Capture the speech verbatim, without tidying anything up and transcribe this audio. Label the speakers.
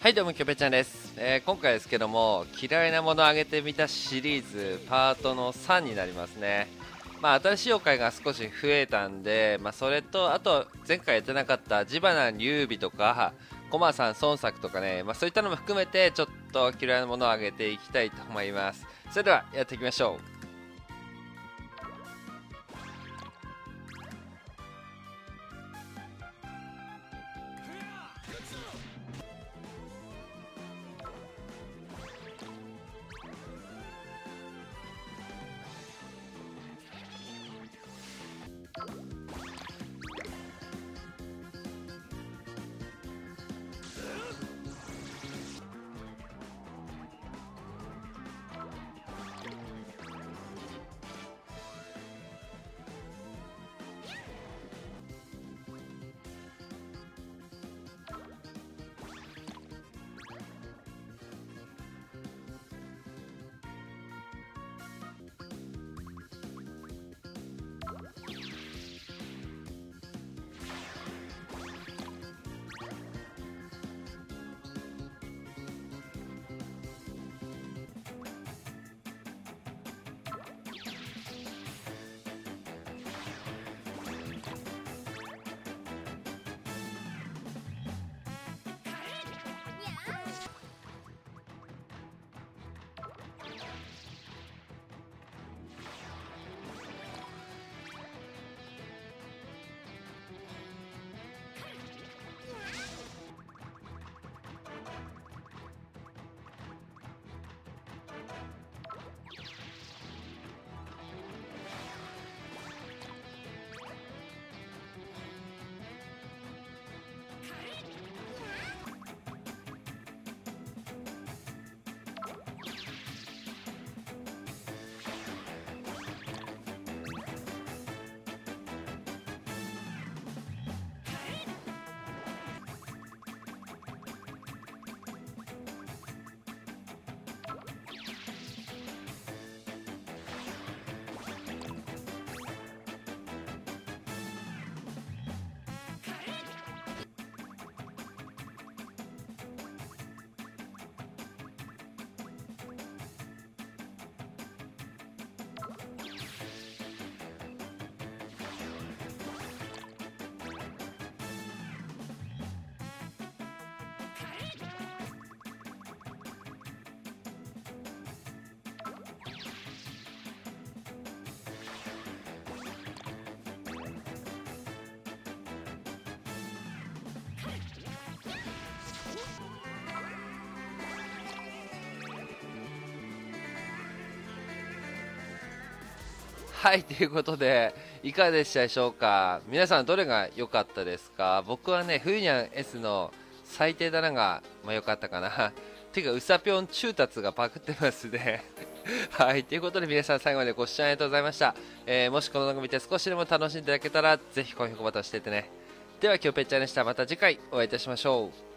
Speaker 1: はいどうもキョペちゃんです、えー今回ですけども嫌いなものをあげてみたシリーズパートのさんになりますね。まあ新しい妖怪が少し増えたんで、まあ、それとあと前回やってなかったジバナ劉備とかコマさん孫作とかね、まあ、そういったのも含めてちょっと嫌いなものをあげていきたいと思います。それではやっていきましょう。はい、ということで、いかがでしたでしょうか。皆さん、どれが良かったですか。僕はね、冬にゃん S の最低だなが、まあ、良かったかな。ていうか、うさぴょん中達がパクってますね。はい、ということで、皆さん、最後までご視聴ありがとうございました。えーもしこの動画見て少しでも楽しんでいただけたら、ぜひ高評価ボタン押していってね。では、今日ぺっちゃんでした。また次回お会いいたしましょう。